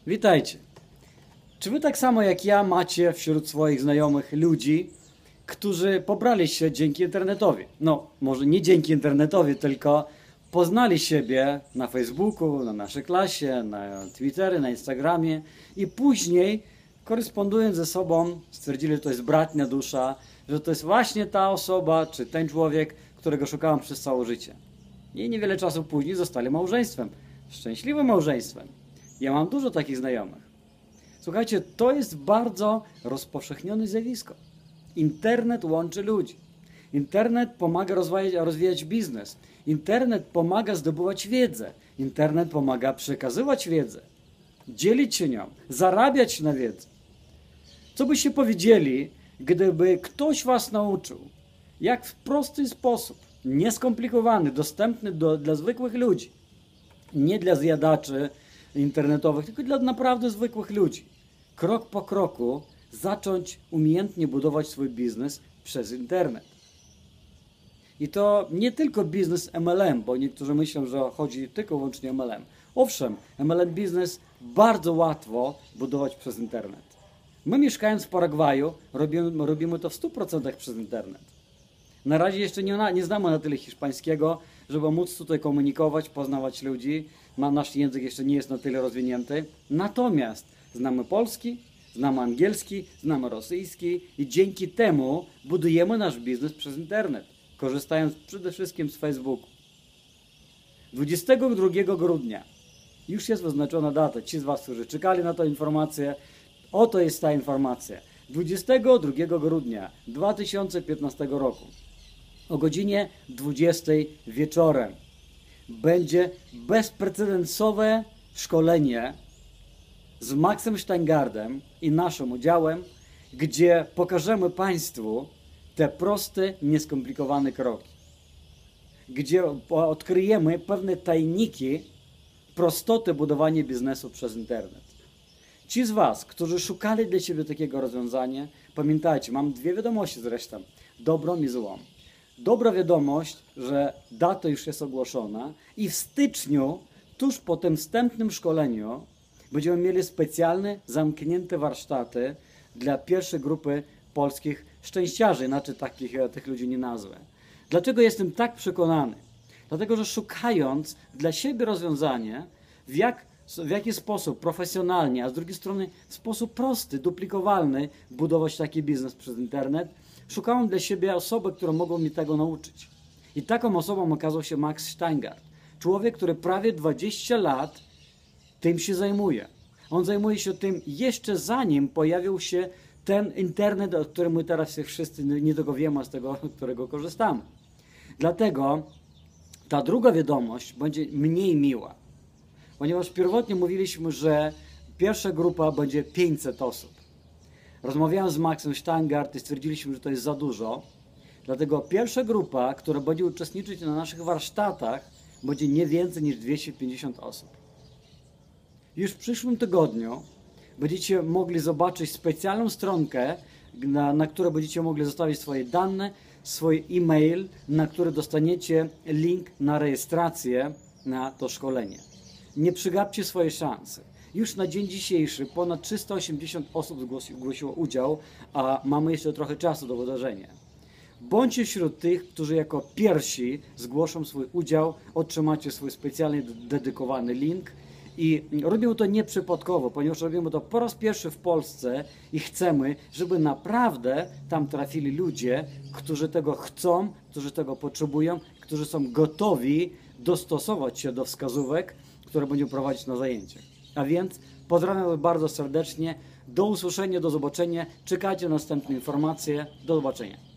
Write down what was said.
Witajcie. Czy wy tak samo jak ja macie wśród swoich znajomych ludzi, którzy pobrali się dzięki internetowi? No, może nie dzięki internetowi, tylko poznali siebie na Facebooku, na naszej klasie, na Twitterze, na Instagramie i później, korespondując ze sobą, stwierdzili, że to jest bratnia dusza, że to jest właśnie ta osoba, czy ten człowiek, którego szukałem przez całe życie. I niewiele czasu później zostali małżeństwem. Szczęśliwym małżeństwem. Ja mam dużo takich znajomych. Słuchajcie, to jest bardzo rozpowszechnione zjawisko. Internet łączy ludzi. Internet pomaga rozwijać biznes. Internet pomaga zdobywać wiedzę. Internet pomaga przekazywać wiedzę. Dzielić się nią. Zarabiać na wiedzę. Co byście powiedzieli, gdyby ktoś was nauczył, jak w prosty sposób, nieskomplikowany, dostępny dla zwykłych ludzi, nie dla zjadaczy internetowych, tylko dla naprawdę zwykłych ludzi, krok po kroku zacząć umiejętnie budować swój biznes przez internet. I to nie tylko biznes MLM, bo niektórzy myślą, że chodzi tylko i wyłącznie o MLM. Owszem, MLM biznes bardzo łatwo budować przez internet. My, mieszkając w Paragwaju, robimy to w 100% przez internet. Na razie jeszcze nie znamy na tyle hiszpańskiego, żeby móc tutaj komunikować, poznawać ludzi. Nasz język jeszcze nie jest na tyle rozwinięty. Natomiast znamy polski, znamy angielski, znamy rosyjski i dzięki temu budujemy nasz biznes przez internet, korzystając przede wszystkim z Facebooku. 22 grudnia już jest wyznaczona data. Ci z was, którzy czekali na tę informację, oto jest ta informacja. 22 grudnia 2015 roku o godzinie 20 wieczorem będzie bezprecedensowe szkolenie z Maxem Steingardem i naszym udziałem, gdzie pokażemy Państwu te proste, nieskomplikowane kroki. Gdzie odkryjemy pewne tajniki prostoty budowania biznesu przez internet. Ci z was, którzy szukali dla siebie takiego rozwiązania, pamiętajcie, mam dwie wiadomości zresztą, dobrą i złą. Dobra wiadomość, że data już jest ogłoszona i w styczniu, tuż po tym wstępnym szkoleniu, będziemy mieli specjalne, zamknięte warsztaty dla pierwszej grupy polskich szczęściarzy, inaczej tych ludzi nie nazwę. Dlaczego jestem tak przekonany? Dlatego, że szukając dla siebie rozwiązania, w jaki sposób profesjonalnie, a z drugiej strony w sposób prosty, duplikowalny budować taki biznes przez internet, szukałem dla siebie osoby, które mogą mi tego nauczyć. I taką osobą okazał się Max Steingard. Człowiek, który prawie 20 lat tym się zajmuje. On zajmuje się tym jeszcze zanim pojawił się ten internet, o którym my teraz wszyscy nie tylko wiemy, a z tego, którego korzystamy. Dlatego ta druga wiadomość będzie mniej miła. Ponieważ pierwotnie mówiliśmy, że pierwsza grupa będzie 500 osób. Rozmawiałem z Maxem Steingard i stwierdziliśmy, że to jest za dużo. Dlatego pierwsza grupa, która będzie uczestniczyć na naszych warsztatach, będzie nie więcej niż 250 osób. Już w przyszłym tygodniu będziecie mogli zobaczyć specjalną stronkę, na której będziecie mogli zostawić swoje dane, swój e-mail, na który dostaniecie link na rejestrację na to szkolenie. Nie przegapcie swojej szansy. Już na dzień dzisiejszy ponad 380 osób zgłosiło udział, a mamy jeszcze trochę czasu do wydarzenia. Bądźcie wśród tych, którzy jako pierwsi zgłoszą swój udział, otrzymacie swój specjalnie dedykowany link i robimy to nieprzypadkowo, ponieważ robimy to po raz pierwszy w Polsce i chcemy, żeby naprawdę tam trafili ludzie, którzy tego chcą, którzy tego potrzebują, którzy są gotowi dostosować się do wskazówek, które będziemy prowadzić na zajęciach. A więc pozdrawiam was bardzo serdecznie. Do usłyszenia, do zobaczenia. Czekajcie na następne informacje. Do zobaczenia.